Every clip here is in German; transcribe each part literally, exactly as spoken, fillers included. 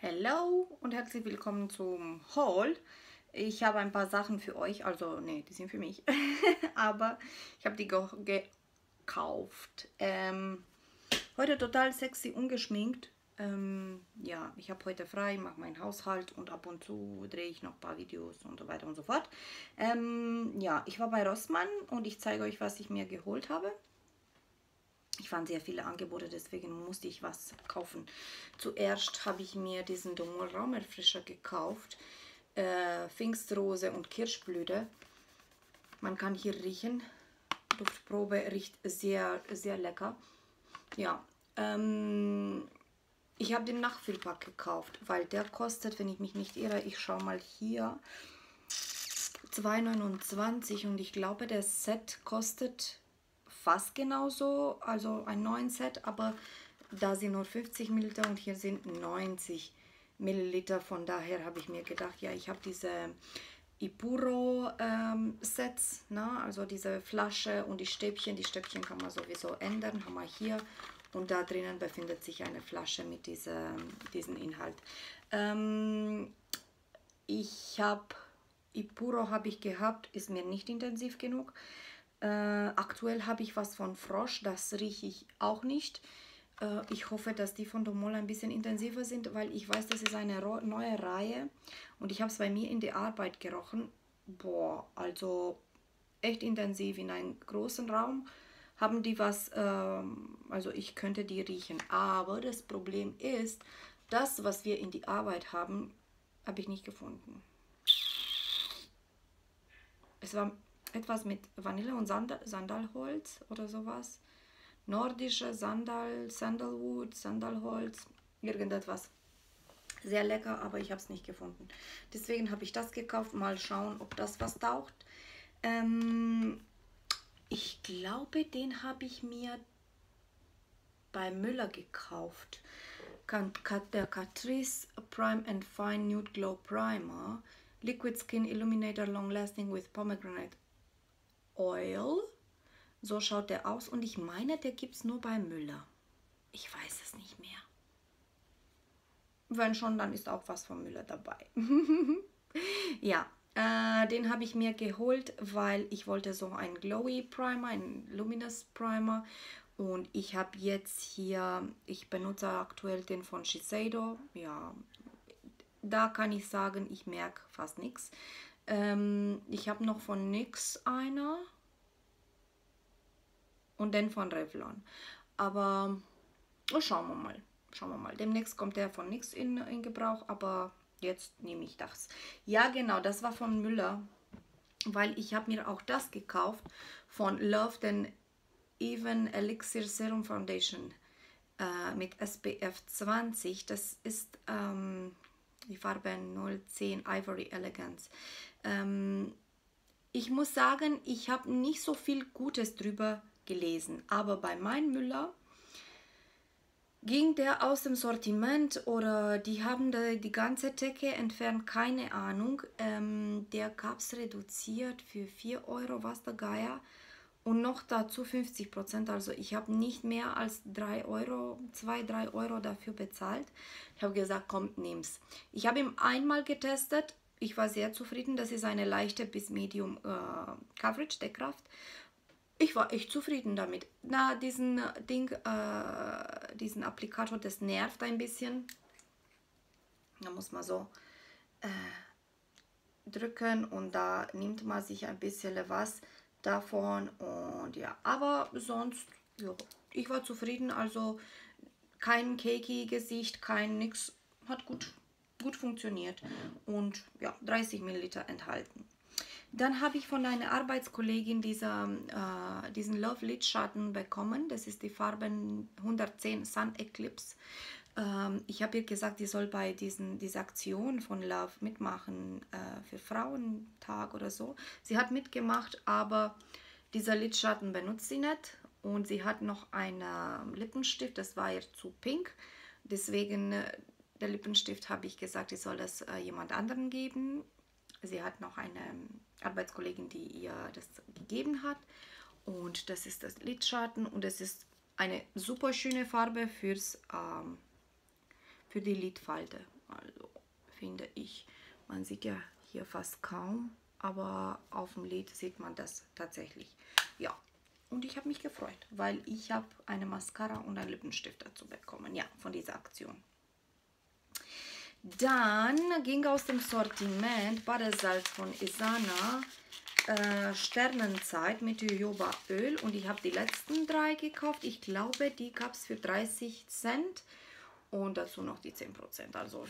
Hello und herzlich willkommen zum Haul. Ich habe ein paar Sachen für euch, also nee, die sind für mich, aber ich habe die ge gekauft. Ähm, heute total sexy, ungeschminkt. Ähm, ja, ich habe heute frei, mache meinen Haushalt und ab und zu drehe ich noch ein paar Videos und so weiter und so fort. Ähm, ja, ich war bei Rossmann und ich zeige euch, was ich mir geholt habe. Ich fand sehr viele Angebote, deswegen musste ich was kaufen. Zuerst habe ich mir diesen Domol Raumerfrischer gekauft. Äh, Pfingstrose und Kirschblüte. Man kann hier riechen. Duftprobe riecht sehr, sehr lecker. Ja, ähm, ich habe den Nachfüllpack gekauft, weil der kostet, wenn ich mich nicht irre, ich schaue mal hier, zwei neunundzwanzig und ich glaube, der Set kostet fast genauso, also ein neuen Set, aber da sind nur fünfzig Milliliter und hier sind neunzig Milliliter. Von daher habe ich mir gedacht, ja, ich habe diese Ipuro ähm, Sets, ne? Also diese Flasche und die Stäbchen. Die Stäbchen kann man sowieso ändern, haben wir hier. Und da drinnen befindet sich eine Flasche mit diesem diesen Inhalt. Ähm, ich habe Ipuro habe ich gehabt, ist mir nicht intensiv genug. Äh, aktuell habe ich was von Frosch, das rieche ich auch nicht. Äh, ich hoffe, dass die von Domol ein bisschen intensiver sind, weil ich weiß, das ist eine neue Reihe und ich habe es bei mir in der Arbeit gerochen. Boah, also echt intensiv in einem großen Raum haben die was, ähm, also ich könnte die riechen. Aber das Problem ist, das, was wir in die Arbeit haben, habe ich nicht gefunden. Es war etwas mit Vanille und Sandal, Sandalholz oder sowas. Nordische Sandal, Sandalwood, Sandalholz, irgendetwas. Sehr lecker, aber ich habe es nicht gefunden. Deswegen habe ich das gekauft. Mal schauen, ob das was taucht. Ähm, ich glaube, den habe ich mir bei Müller gekauft. Der Catrice Prime and Fine Nude Glow Primer. Liquid Skin Illuminator Long Lasting with Pomegranate Oil. So schaut der aus und ich meine, der gibt es nur bei Müller. Ich weiß es nicht mehr. Wenn schon, dann ist auch was von Müller dabei. Ja, äh, den habe ich mir geholt, weil ich wollte so einen Glowy Primer, einen Luminous Primer. Und ich habe jetzt hier, ich benutze aktuell den von Shiseido. Ja, da kann ich sagen, ich merke fast nichts. Ähm, ich habe noch von NYX einer. Und den von Revlon. Aber oh, schauen wir mal. Schauen wir mal. Demnächst kommt der von NYX in, in Gebrauch, aber jetzt nehme ich das. Ja, genau, das war von Müller, weil ich habe mir auch das gekauft von Love, den Even Elixir Serum Foundation äh, mit S P F zwanzig. Das ist ähm, die Farbe null zehn Ivory Elegance. Ähm, ich muss sagen, ich habe nicht so viel Gutes drüber gelesen, aber bei Mein Müller ging der aus dem Sortiment oder die haben da die ganze Decke entfernt, keine Ahnung. Ähm, der gab es reduziert für vier Euro, was der Geier. Und noch dazu fünfzig Prozent, also ich habe nicht mehr als drei Euro, zwei, drei Euro dafür bezahlt. Ich habe gesagt, komm, nimm's. Ich habe ihn einmal getestet, ich war sehr zufrieden, das ist eine leichte bis medium äh, Coverage, Deckkraft. Ich war echt zufrieden damit. Na, diesen Ding, äh, diesen Applikator, das nervt ein bisschen. Da muss man so äh, drücken und da nimmt man sich ein bisschen was davon und ja, aber sonst, ja, ich war zufrieden, also kein cakey Gesicht, kein nix, hat gut, gut funktioniert und ja, dreißig Milliliter enthalten. Dann habe ich von einer Arbeitskollegin dieser, äh, diesen Love Lidschatten bekommen. Das ist die Farbe hundertzehn Sun Eclipse. Ähm, ich habe ihr gesagt, die soll bei diesen, dieser Aktion von Love mitmachen äh, für Frauentag oder so. Sie hat mitgemacht, aber dieser Lidschatten benutzt sie nicht. Und sie hat noch einen Lippenstift, das war ihr zu pink. Deswegen, äh, der Lippenstift habe ich gesagt, ich soll das äh, jemand anderen geben. Sie hat noch eine Arbeitskollegin, die ihr das gegeben hat. Und das ist das Lidschatten und es ist eine super schöne Farbe fürs, ähm, für die Lidfalte. finde ich. Man sieht ja hier fast kaum, aber auf dem Lid sieht man das tatsächlich. Ja, und ich habe mich gefreut, weil ich habe eine Mascara und einen Lippenstift dazu bekommen. Ja, von dieser Aktion. Dann ging aus dem Sortiment Badesalz von Isana, äh, Sternenzeit mit Jojobaöl, und ich habe die letzten drei gekauft. Ich glaube, die gab es für dreißig Cent und dazu noch die zehn Prozent, also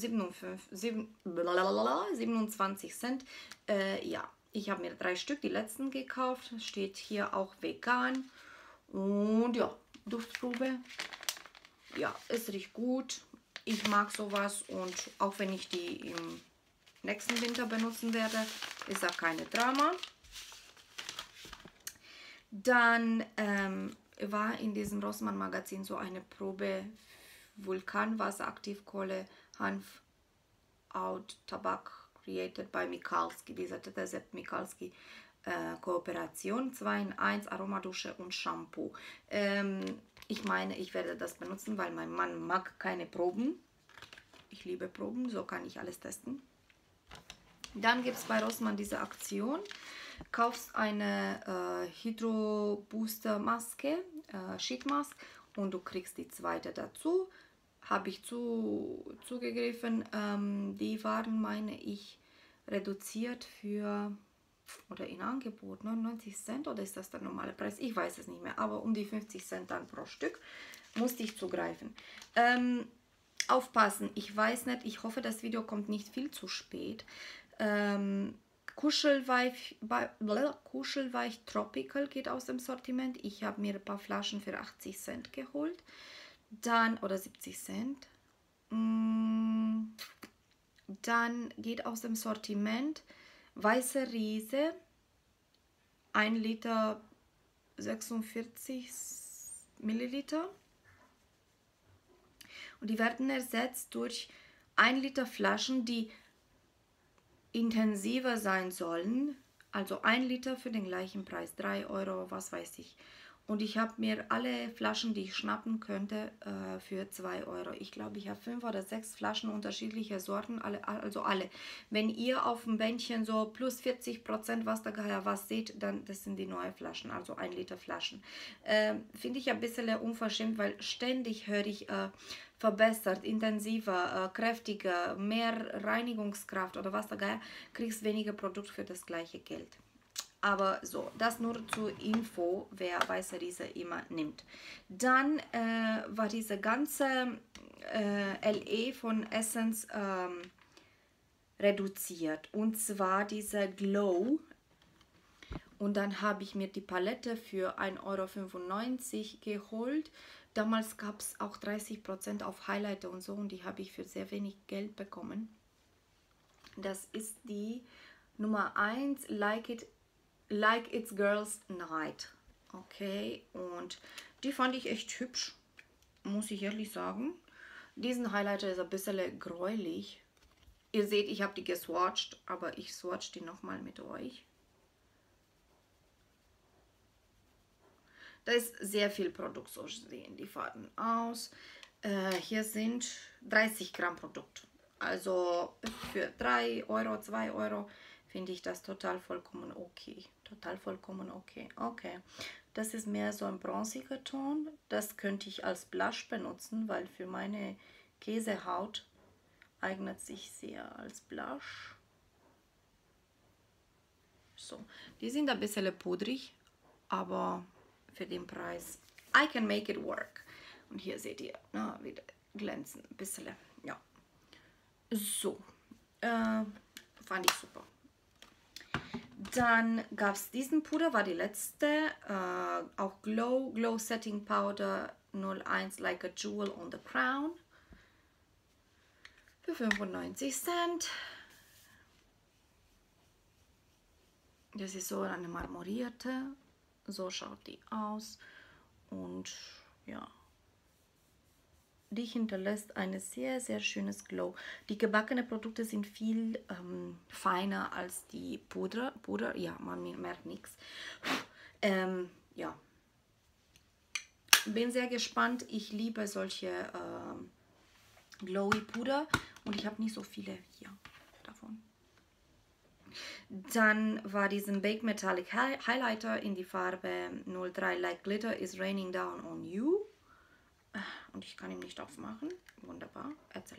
siebenundzwanzig Cent. Äh, ja, ich habe mir drei Stück, die letzten, gekauft. Steht hier auch vegan. Und ja, Duftprobe. Ja, es riecht gut. Ich mag sowas, und auch wenn ich die im nächsten Winter benutzen werde, ist da keine Drama. Dann ähm, war in diesem Rossmann Magazin so eine Probe Vulkanwasser, Aktivkohle, Hanf, Oud, Tabak, created by Michalski, dieser Sepp Michalski äh, Kooperation, zwei in eins, Aromadusche und Shampoo. Ähm, ich meine, ich werde das benutzen, weil mein Mann mag keine Proben. Ich liebe Proben, so kann ich alles testen. Dann gibt es bei Rossmann diese Aktion. Kaufst eine äh, Hydro Booster Maske, äh, Sheet Mask, und du kriegst die zweite dazu. Habe ich zu, zugegriffen. Ähm, die waren, meine ich, reduziert für, oder in Angebot, neunundneunzig Cent, oder ist das der normale Preis? Ich weiß es nicht mehr, aber um die fünfzig Cent dann pro Stück musste ich zugreifen. Ähm, aufpassen, ich weiß nicht, ich hoffe, das Video kommt nicht viel zu spät. Ähm, Kuschelweich, Kuschelweich Tropical geht aus dem Sortiment. Ich habe mir ein paar Flaschen für achtzig Cent geholt. Dann, oder siebzig Cent. Dann geht aus dem Sortiment Weiße Riese, ein Liter sechsundvierzig Milliliter. Und die werden ersetzt durch ein Liter Flaschen, die intensiver sein sollen. Also ein Liter für den gleichen Preis, drei Euro, was weiß ich. Und ich habe mir alle Flaschen, die ich schnappen könnte, äh, für zwei Euro. Ich glaube, ich habe fünf oder sechs Flaschen unterschiedlicher Sorten, alle, also alle. Wenn ihr auf dem Bändchen so plus vierzig Prozent was da Geier was seht, dann das sind die neuen Flaschen, also ein Liter Flaschen. Äh, Finde ich ein bisschen unverschämt, weil ständig höre ich äh, verbessert, intensiver, äh, kräftiger, mehr Reinigungskraft oder was da Geier, kriegst weniger Produkt für das gleiche Geld. Aber so, das nur zur Info, wer Weiße Riese immer nimmt. Dann äh, war diese ganze äh, L E von Essence ähm, reduziert. Und zwar diese Glow. Und dann habe ich mir die Palette für ein Euro fünfundneunzig geholt. Damals gab es auch dreißig Prozent auf Highlighter und so. Und die habe ich für sehr wenig Geld bekommen. Das ist die Nummer eins, Like It Like It's Girls Night. Okay, und die fand ich echt hübsch, muss ich ehrlich sagen. Diesen Highlighter ist ein bisschen gräulich. Ihr seht, ich habe die geswatcht, aber ich swatch die nochmal mit euch. Da ist sehr viel Produkt, so sehen die Farben aus. Äh, hier sind dreißig Gramm Produkt. Also für drei Euro, zwei Euro finde ich das total vollkommen okay. Total vollkommen okay. Okay, das ist mehr so ein bronziger Ton. Das könnte ich als Blush benutzen, weil für meine Käsehaut eignet sich sehr als Blush. So, die sind ein bisschen pudrig, aber für den Preis, I can make it work. Und hier seht ihr, na, wieder glänzen, ein bisschen, ja. So, äh, fand ich super. Dann gab es diesen Puder, war die letzte, äh, auch Glow, Glow Setting Powder null eins Like a Jewel on the Crown. Für fünfundneunzig Cent. Das ist so eine marmorierte, so schaut die aus. Und ja, die hinterlässt ein sehr, sehr schönes Glow. Die gebackenen Produkte sind viel ähm, feiner als die Puder. Puder, ja, man merkt nichts. Ähm, ja, bin sehr gespannt. Ich liebe solche ähm, glowy Puder Und ich habe nicht so viele hier davon. Dann war diesen Bake Metallic Highlighter in die Farbe null drei Like Glitter is Raining Down on You. Und ich kann ihn nicht aufmachen. Wunderbar. Erzähler.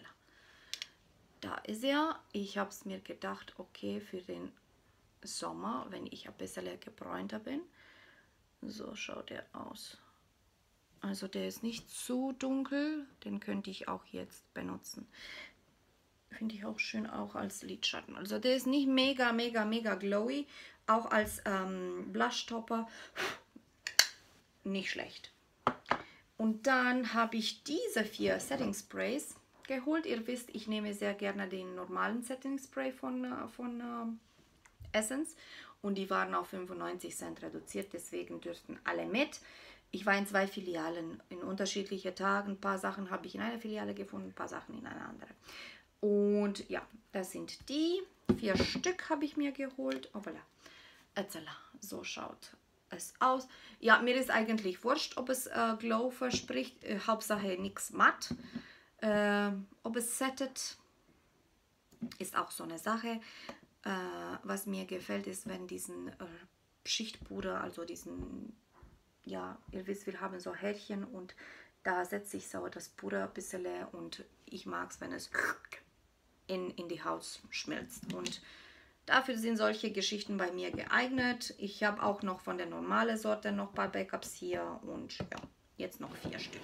Da ist er. Ich habe es mir gedacht, okay, für den Sommer, wenn ich ein bisschen gebräunter bin. So schaut er aus. Also der ist nicht so dunkel. Den könnte ich auch jetzt benutzen. Finde ich auch schön, auch als Lidschatten. Also der ist nicht mega, mega, mega glowy. Auch als ähm, Blushtopper nicht schlecht. Und dann habe ich diese vier Setting Sprays geholt. Ihr wisst, ich nehme sehr gerne den normalen Setting Spray von, äh, von äh, Essence. Und die waren auf fünfundneunzig Cent reduziert, deswegen dürften alle mit. Ich war in zwei Filialen, in unterschiedliche Tagen. Ein paar Sachen habe ich in einer Filiale gefunden, ein paar Sachen in einer anderen. Und ja, das sind die. Vier Stück habe ich mir geholt. Oh, voilà. Erzähler. So schaut es aus. Ja, mir ist eigentlich wurscht, ob es äh, Glow verspricht. Äh, Hauptsache nichts matt. Äh, ob es settet, ist auch so eine Sache. Äh, was mir gefällt, ist, wenn diesen äh, Schichtpuder, also diesen, ja, ihr wisst, wir haben so Härchen und da setze ich so das Puder ein bisschen und ich mag es, wenn es in, in die Haut schmilzt. Und dafür sind solche Geschichten bei mir geeignet. Ich habe auch noch von der normalen Sorte noch ein paar Backups hier und ja, jetzt noch vier Stück.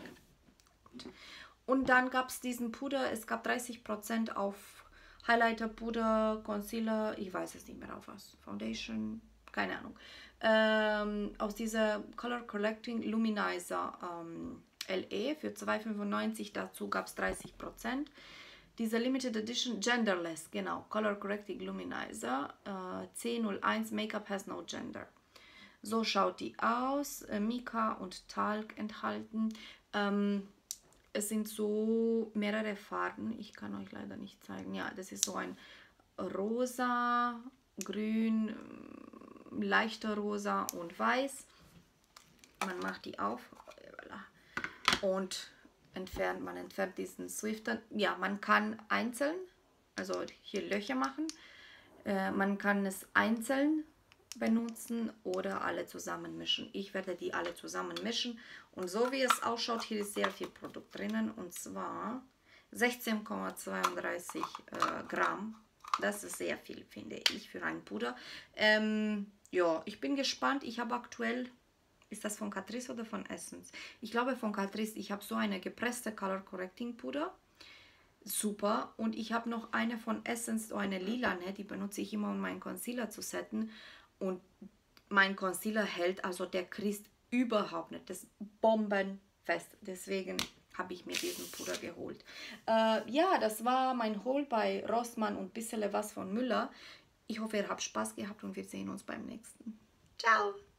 Und dann gab es diesen Puder, es gab dreißig Prozent auf Highlighter, Puder, Concealer, ich weiß es nicht mehr auf was, Foundation, keine Ahnung. Ähm, aus dieser Color Correcting Luminizer ähm, L E für zwei fünfundneunzig, dazu gab es dreißig Prozent. Diese Limited Edition Genderless, genau, Color Correcting Luminizer äh, C null eins Make-up has no gender. So schaut die aus, äh, Mica und Talc enthalten. Ähm, es sind so mehrere Farben, ich kann euch leider nicht zeigen. Ja, das ist so ein rosa, grün, leichter rosa und weiß. Man macht die auf und entfernt, man entfernt diesen Swifter. Ja, man kann einzeln, also hier Löcher machen. Äh, man kann es einzeln benutzen oder alle zusammen mischen. Ich werde die alle zusammen mischen. Und so wie es ausschaut, hier ist sehr viel Produkt drinnen. Und zwar sechzehn Komma zweiunddreißig äh, Gramm. Das ist sehr viel, finde ich, für ein Puder. Ähm, ja, ich bin gespannt. Ich habe aktuell... Ist das von Catrice oder von Essence? Ich glaube von Catrice. Ich habe so eine gepresste Color Correcting Puder. Super. Und ich habe noch eine von Essence, so eine lilane. Die benutze ich immer, um meinen Concealer zu setten. Und mein Concealer hält, also der kriegt überhaupt nicht. Das ist bombenfest. Deswegen habe ich mir diesen Puder geholt. Äh, ja, das war mein Haul bei Rossmann und ein bisschen was von Müller. Ich hoffe, ihr habt Spaß gehabt und wir sehen uns beim nächsten. Ciao!